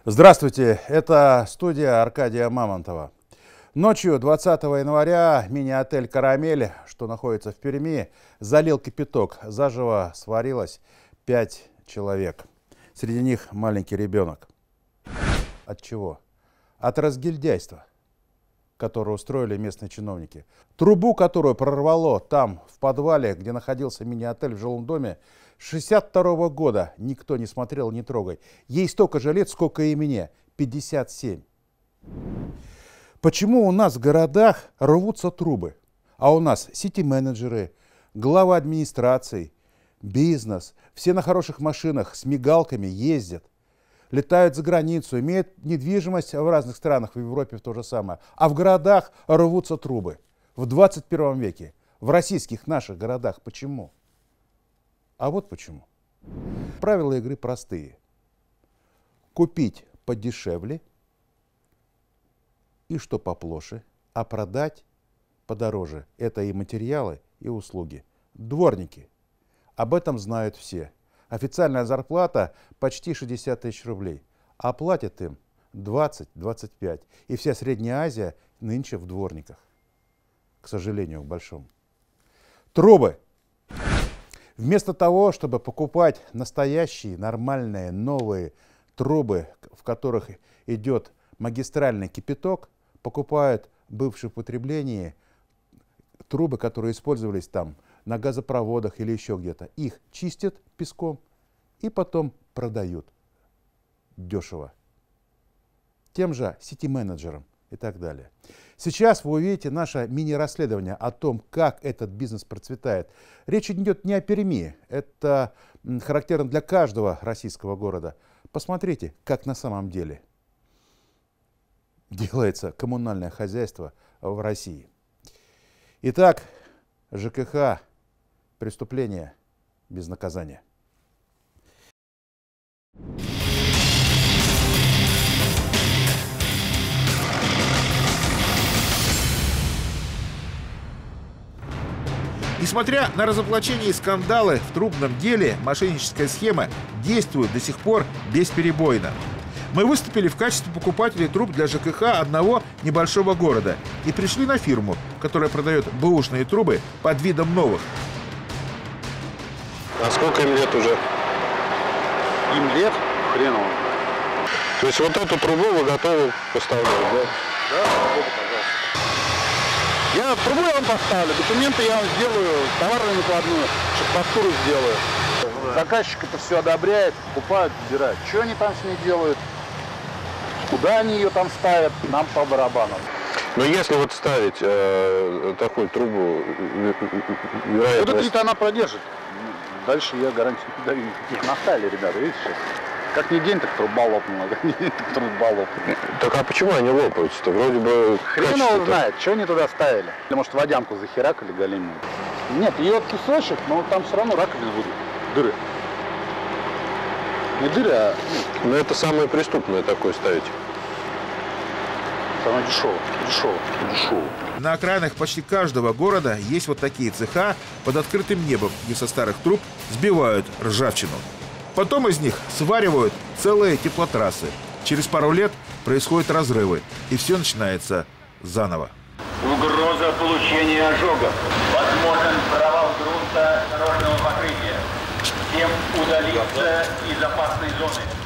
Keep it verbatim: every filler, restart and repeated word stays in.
Здравствуйте, это студия Аркадия Мамонтова. Ночью двадцатого января мини-отель «Карамель», что находится в Перми, залил кипяток. Заживо сварилось пять человек. Среди них маленький ребенок. От чего? От разгильдяйства, которое устроили местные чиновники. Трубу, которую прорвало там, в подвале, где находился мини-отель в жилом доме, шестьдесят второго года никто не смотрел, не трогай. Ей столько же лет, сколько и мне, пятьдесят семь. Почему у нас в городах рвутся трубы, а у нас сити-менеджеры, главы администраций, бизнес, все на хороших машинах с мигалками ездят, летают за границу, имеют недвижимость в разных странах, в Европе то же самое, а в городах рвутся трубы в двадцать первом веке, в российских наших городах. Почему? А вот почему. Правила игры простые. Купить подешевле и что поплоше, а продать подороже. Это и материалы, и услуги. Дворники. Об этом знают все. Официальная зарплата почти шестьдесят тысяч рублей, а платят им двадцать-двадцать пять. И вся Средняя Азия нынче в дворниках. К сожалению, к большому. Трубы. Вместо того, чтобы покупать настоящие, нормальные, новые трубы, в которых идет магистральный кипяток, покупают бывшие в употреблении трубы, которые использовались там на газопроводах или еще где-то. Их чистят песком и потом продают дешево. Тем же сити-менеджерам и так далее. Сейчас вы увидите наше мини-расследование о том, как этот бизнес процветает. Речь идет не о Перми, это характерно для каждого российского города. Посмотрите, как на самом деле делается коммунальное хозяйство в России. Итак, ЖКХ, преступление без наказания. Несмотря на разоблачение и скандалы в трубном деле, мошенническая схема действует до сих пор бесперебойно. Мы выступили в качестве покупателей труб для ЖКХ одного небольшого города и пришли на фирму, которая продает бэушные трубы под видом новых. А сколько им лет уже? Им лет? Хреново. То есть вот эту трубу вы готовы поставлять, да? Да, пожалуйста. Я трубу я вам поставлю, документы я вам сделаю, товарную накладную, фактуру сделаю. Заказчик это все одобряет, покупают, забирают. Что они там с ней делают? Куда они ее там ставят? Нам по барабану. Но если вот ставить э, такую трубу, вероятность... Вот это она продержит. Дальше я гарантию не даю никаких. Настали, ребята, видите сейчас? Как ни день, так труба лопнула, как ни день, так труба лопнула. Так а почему они лопаются-то? Вроде бы... Хрен его знает, что они туда ставили. Или может водянку захеракали галимую. Нет, ее кусочек, но там все равно раковины будут. Дыры. Не дыры, а... Ну это самое преступное такое ставить. Самое дешевое, дешевое, дешевое. На окраинах почти каждого города есть вот такие цеха под открытым небом, где со старых труб сбивают ржавчину. Потом из них сваривают целые теплотрассы. Через пару лет происходят разрывы, и все начинается заново. Угроза получения ожогов. Возможен провал грунта дорожного покрытия. Всем удалиться из опасной зоны.